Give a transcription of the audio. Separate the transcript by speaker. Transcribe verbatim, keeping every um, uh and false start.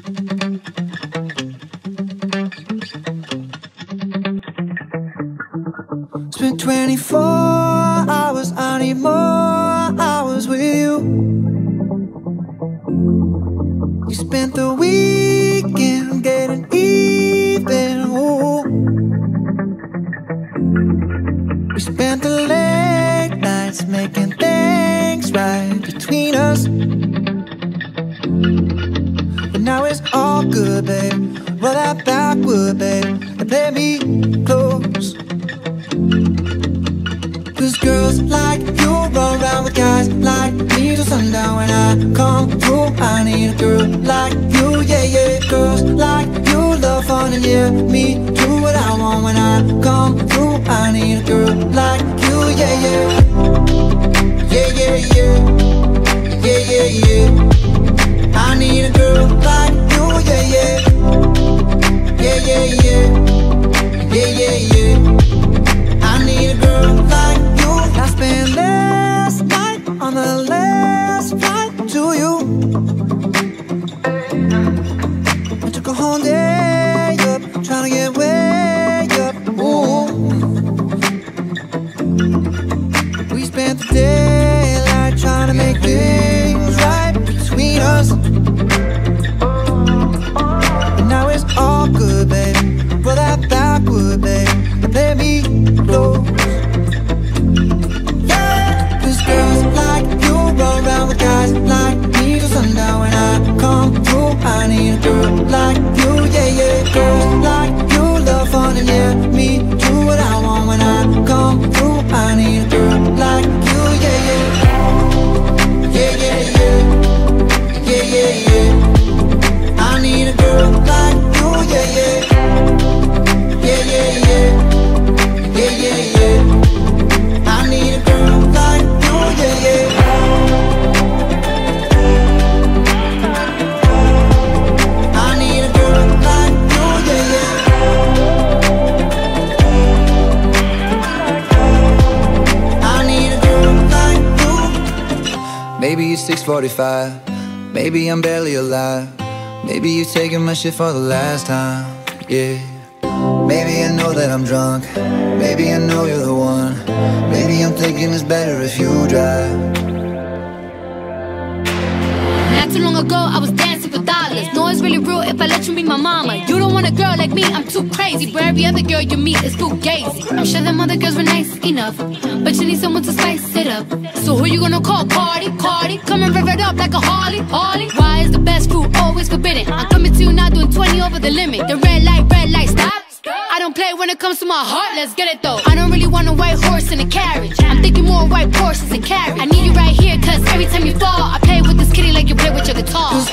Speaker 1: Spent twenty-four hours, I need more hours with you. You spent the weekend getting even, ooh. We spent the late nights making things right between us. But now it's all good, babe. Roll that backward, babe, and play me close. Cause girls like you run around with guys like me till sundown. When I come through, I need a girl like you, yeah, yeah. Girls like you love fun and yeah, me do what I want. When I come through, I need a girl like you, yeah, yeah. Yeah, yeah, yeah. Yeah, yeah, yeah. I need a girl like you, yeah, yeah. Yeah, yeah, yeah. Yeah, yeah, yeah. I need a girl like you. I spent last night on the last flight to you. I took a whole day up, trying to get way up, ooh. We spent the daylight trying to make things right between us. But now it's all good, baby. Roll that backward, babe, and play me close. Yeah, cause girls like you roll around with guys like me till sundown. When I come through, I need a girl like you, yeah, yeah. Girls like you love fun and yeah, me do what I want. When I come through, I need a girl like you, yeah, yeah. Yeah, yeah, yeah. Yeah, yeah, yeah. I need a girl like you, yeah, yeah. Yeah, yeah, yeah. Yeah, yeah, yeah. I need a girl like you, yeah, yeah. I need a girl like you, yeah, yeah. I need a girl like you. Maybe it's six forty-five. Maybe I'm barely alive. Maybe you're taking my shit for the last time, yeah. Maybe I know that I'm drunk. Maybe I know you're the one. Maybe I'm thinking it's better if you drive.
Speaker 2: Not too long ago, I was dancing for dollars. No, it's really real if I let you be my mama. You don't want a girl like me, I'm too crazy. But every other girl you meet is fugazi. I'm sure them other girls were nice enough, but you need someone to spice it up. So who you gonna call? Cardi, Cardi. Come and rev it up like a Harley, Harley. Why is the best food always forbidden? I'm coming to you now doing twenty over the limit. The red light, red light, stop. I don't play when it comes to my heart, let's get it though. I don't really want a white horse in a carriage. I'm thinking more white horses and carriage. I need you right here, cause every time you fall, I play with this kitty like you play with your guitar.